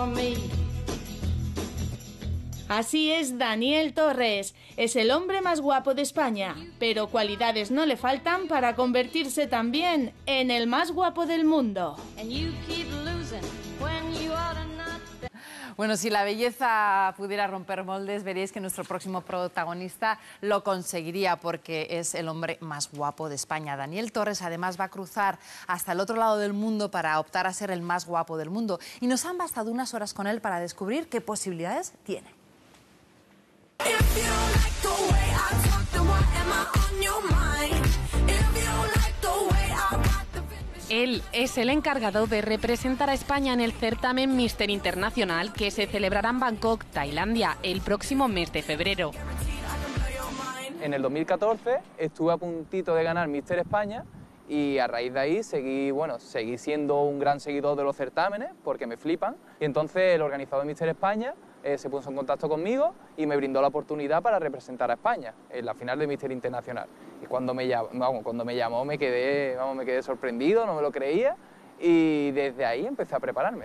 Así es Daniel Torres, es el hombre más guapo de España, pero cualidades no le faltan para convertirse también en el más guapo del mundo. Bueno, si la belleza pudiera romper moldes, veréis que nuestro próximo protagonista lo conseguiría porque es el hombre más guapo de España. Daniel Torres además va a cruzar hasta el otro lado del mundo para optar a ser el más guapo del mundo. Y nos han bastado unas horas con él para descubrir qué posibilidades tiene. Él es el encargado de representar a España en el certamen Mister Internacional que se celebrará en Bangkok, Tailandia, el próximo mes de febrero. En el 2014 estuve a puntito de ganar Mister España y a raíz de ahí seguí siendo un gran seguidor de los certámenes porque me flipan. Y entonces el organizador de Mister España se puso en contacto conmigo y me brindó la oportunidad para representar a España en la final de Mister Internacional. Y cuando me llamó me quedé sorprendido, no me lo creía y desde ahí empecé a prepararme.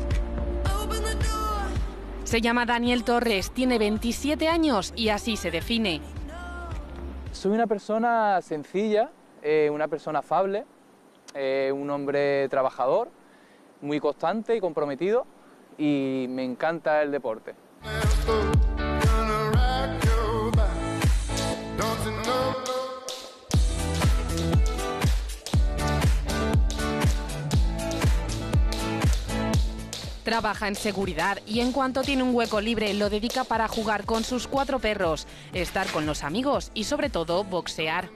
Se llama Daniel Torres, tiene 27 años y así se define. Soy una persona sencilla, una persona afable, un hombre trabajador, muy constante y comprometido y me encanta el deporte. Trabaja en seguridad y en cuanto tiene un hueco libre lo dedica para jugar con sus 4 perros, estar con los amigos y sobre todo boxear.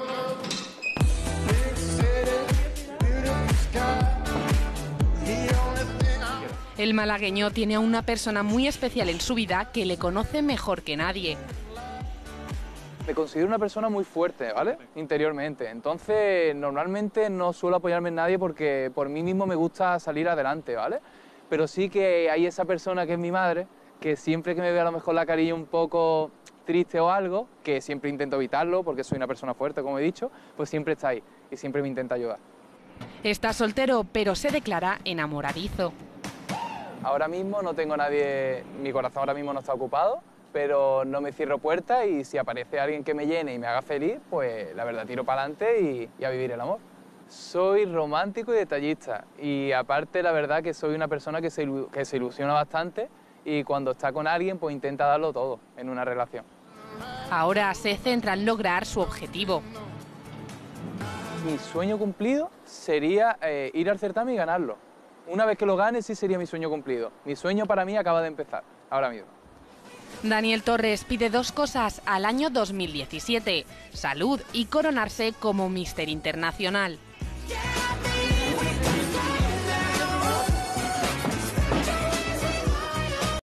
El malagueño tiene a una persona muy especial en su vida que le conoce mejor que nadie. Me considero una persona muy fuerte, ¿vale? Interiormente. Entonces, normalmente no suelo apoyarme en nadie porque por mí mismo me gusta salir adelante, ¿vale? Pero sí que hay esa persona que es mi madre, que siempre que me ve a lo mejor la carilla un poco triste o algo, que siempre intento evitarlo porque soy una persona fuerte, como he dicho, pues siempre está ahí y siempre me intenta ayudar. Está soltero, pero se declara enamoradizo. Ahora mismo no tengo nadie, mi corazón ahora mismo no está ocupado, pero no me cierro puertas y si aparece alguien que me llene y me haga feliz, pues la verdad tiro para adelante y a vivir el amor. Soy romántico y detallista y aparte la verdad que soy una persona que se ilusiona bastante y cuando está con alguien pues intenta darlo todo en una relación. Ahora se centra en lograr su objetivo. Mi sueño cumplido sería ir al certamen y ganarlo. Una vez que lo gane sí sería mi sueño cumplido. Mi sueño para mí acaba de empezar, ahora mismo. Daniel Torres pide 2 cosas al año 2017, salud y coronarse como Mister Internacional. Yeah.